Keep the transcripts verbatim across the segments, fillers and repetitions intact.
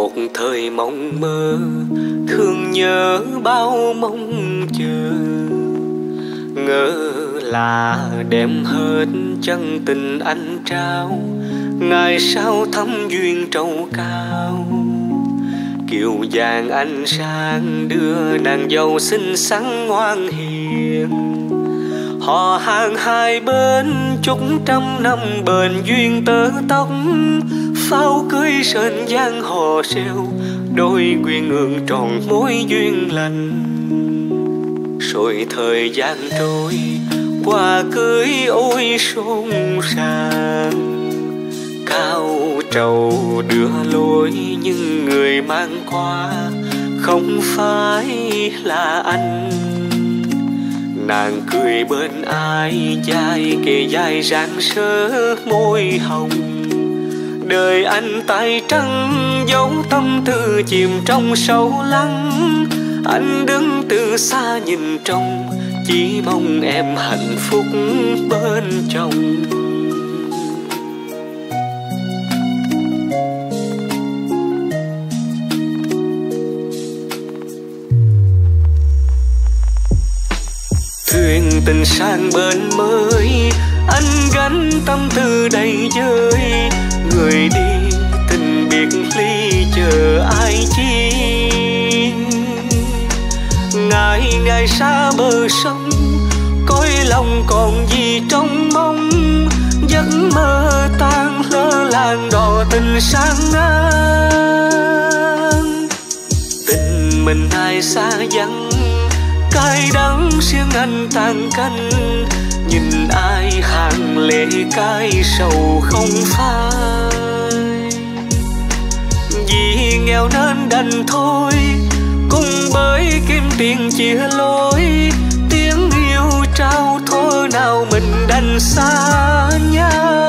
một thời mộng mơ, thương nhớ bao mong chờ. Ngỡ là đem hết chân tình anh trao, ngày sau thăm duyên trầu cao. Kiều vàng anh sang đưa nàng dâu xinh xắn ngoan hiền. Họ hàng hai bên chúc trăm năm bền duyên tơ tóc. Pháo cưới sên giang hò reo, đôi quyên ương tròn mối duyên lành. Rồi thời gian trôi qua cưới ôi sôn sàng. Cao trầu đưa lối nhưng người mang qua không phải là anh. Nàng cười bên ai vai kề vai rạng rỡ môi hồng. Đời anh tay trắng dấu tâm tư chìm trong sâu lắng. Anh đứng từ xa nhìn trông, chỉ mong em hạnh phúc bên chồng. Thuyền tình sang bên mới, anh gánh tâm tư đầy vơi. Người đi tình biệt ly chờ ai chi. Ngày ngày xa bờ sông, cõi lòng còn gì trong mong. Giấc mơ tan lỡ làng đò tình sang ngang. Tình mình ai xa vắng, cay đắng riêng anh tan canh. Nhìn ai hàng lệ cay sầu không phai. Vì nghèo nên đành thôi, cùng bởi kiếm tiền chia lối. Tiếng yêu trao thôi nào mình đành xa nhau.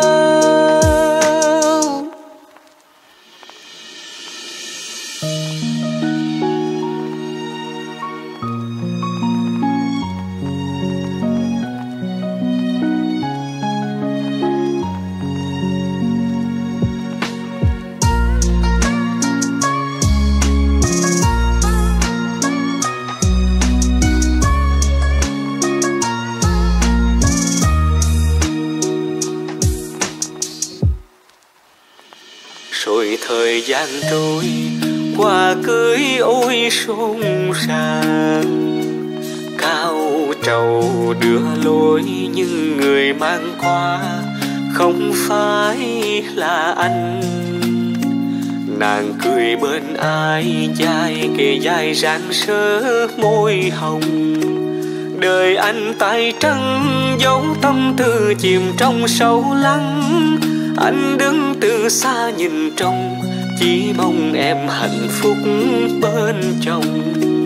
Rồi thời gian trôi qua cưới ôi sôn sàng. Cao trầu đưa lối nhưng người mang qua không phải là anh. Nàng cười bên ai vai kề vai rạng rỡ môi hồng. Đời anh tay trắng dấu tâm tư chìm trong sâu lắng. Anh đứng từ xa nhìn trông, chỉ mong em hạnh phúc bên chồng.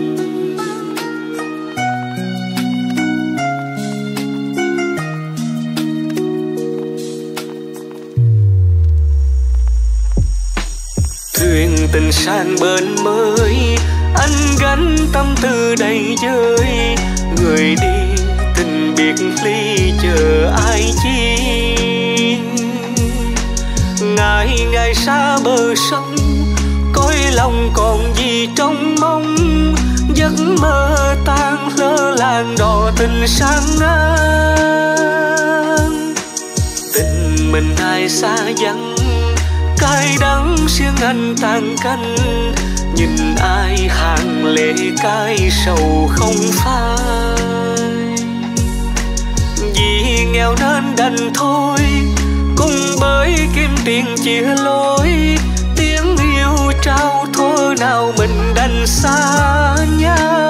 Thuyền tình sang bên mới, anh gánh tâm tư đầy vơi. Người đi tình biệt ly chờ ai chi. Ngày ngày xa bờ sông, cõi lòng còn gì trong mong. Giấc mơ tan lỡ làng đò tình sang ngang. Tình mình ai xa vắng, cay đắng riêng anh tan canh. Nhìn ai hàng lệ cay sầu không phai. Vì nghèo nên đành thôi, cùng bởi kiếm tiền chia lối. Tiếng yêu trao thôi nào mình đành xa nhau.